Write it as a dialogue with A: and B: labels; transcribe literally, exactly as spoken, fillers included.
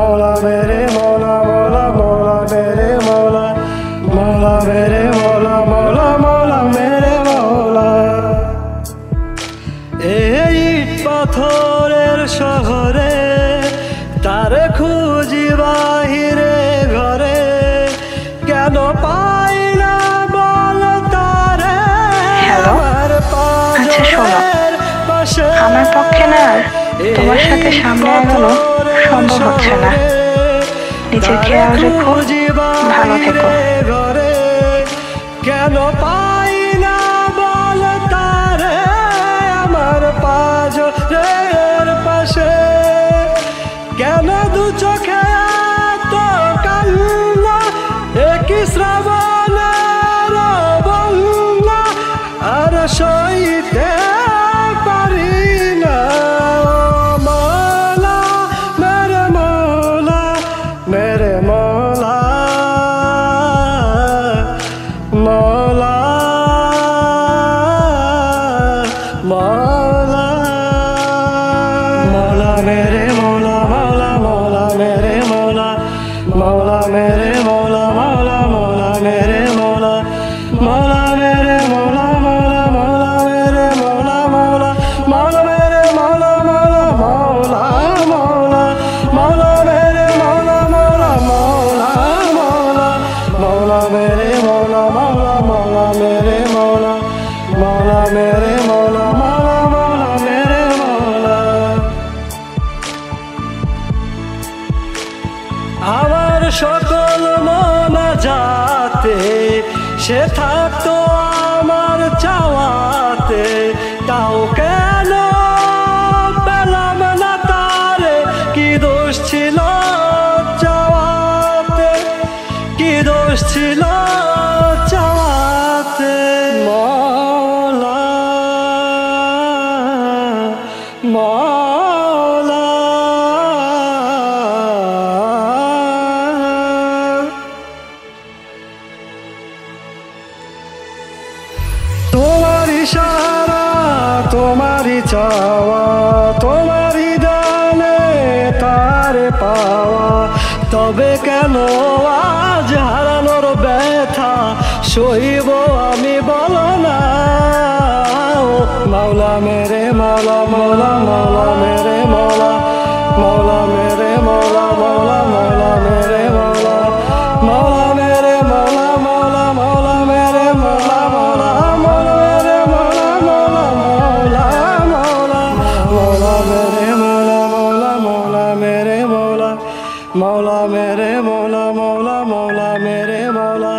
A: मौला मेरे मौला मौला मौला मेरे मौला मौला मेरे मौला मौला मौला मेरे मौला। এই পাথরের শহরে তারে খুঁজি বাহিরে ঘরে, কেন পাই না বল তারে।
B: হ্যালো, আচ্ছা শোনো, আমার পক্ষে না তোমার সাথে সামনে এগোনো সম্ভব হচ্ছে না। নিজের খেয়াল রেখো, ভালো থেকো।
A: কেন পাই না বল তারে আমার পাঁজরের পাশে, কেন দু চোখে এত কান্না, একই শ্রাবণের বন্যা আর সইতে পারি না। মৌলা মেরে মৌলা মেরে মৌলা মৌলা মৌলা মৌলা মেরে মৌলা মৌলা মৌলা মেরে মৌলা মৌলা মেরে মৌলা মৌলা মৌলা মেরে মৌলা মৌলা মেরে মৌলা মৌলা মৌলা মেরে মৌলা মৌলা মৌলা মেরে মৌলা মৌলা মৌলা মৌলা মৌলা মেরে মৌলা মৌলা মৌলা মৌলা মৌলা মেরে মৌলা মৌলা মৌলা মেরে মৌলা মৌলা মেরে মৌলা মৌলা মৌলা মেরে মৌলা। আমার সকল মোনাজাতে সে থাকতো আমার চাওয়াতে, তাও কেন পেলাম না তারে, কি দোষ ছিল চাওয়াতে, কি দোষ ছিল চাওয়াতে। মৌলা মৌলা তোমারি সারা তোমারি চাওয়া, তোমারি দানে তারে পাওয়া, তবে কেন আজ হারানোর ব্যথা সইব আমি বলো না। ও মৌলা মেরে মৌলা মৌলা মৌলা মেরে মৌলা মৌলা মেরে মৌলা মৌলা মৌলা মেরে মৌলা মৌলা মেরে মৌলা মৌলা মৌলা মেরে মৌলা মৌলা মৌলা মেরে মৌলা মৌলা মৌলা মৌলা মৌলা মেরে মৌলা মৌলা মৌলা মেরে মৌলা মৌলা মেরে মৌলা মৌলা মৌলা মেরে মৌলা